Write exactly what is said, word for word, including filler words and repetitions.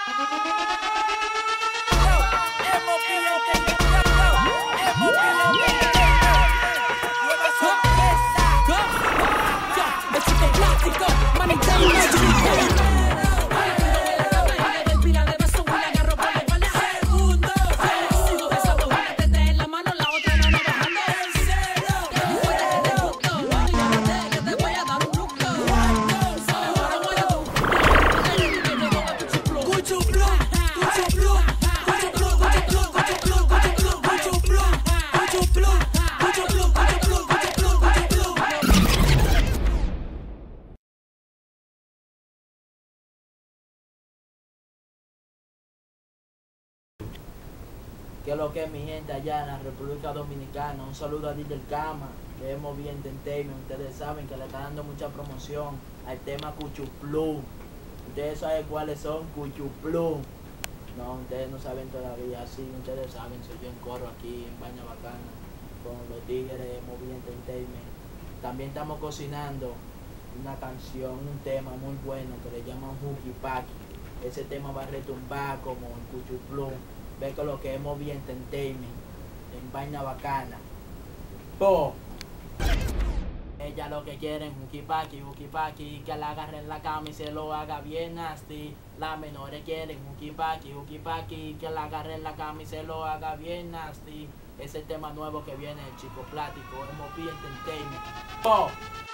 Que lo que es mi gente allá en la República Dominicana, un saludo a Díder Cama, de Movie Entertainment. Ustedes saben que le está dando mucha promoción al tema Cuchuplum. Ustedes saben cuáles son Cuchuplum. No, ustedes no saben todavía, sí, ustedes saben, soy yo en coro aquí en Vaina Bacana con los tigres de Movie Entertainment. También estamos cocinando una canción, un tema muy bueno que le llaman Hooky Paki. Ese tema va a retumbar como en Cuchuplum. Ve con lo que es Movie Entertainment en Vaina Bacana. ¡Po! Ella lo que quieren, Hooky Paki, Hooky Paki, que la agarren la cama y se lo haga bien nasty. Las menores quieren Hooky Paki, Hooky Paki, que la agarren la cama y se lo haga bien nasty. Ese tema nuevo que viene, el Chico Plático, Movie Entertainment. ¡Po!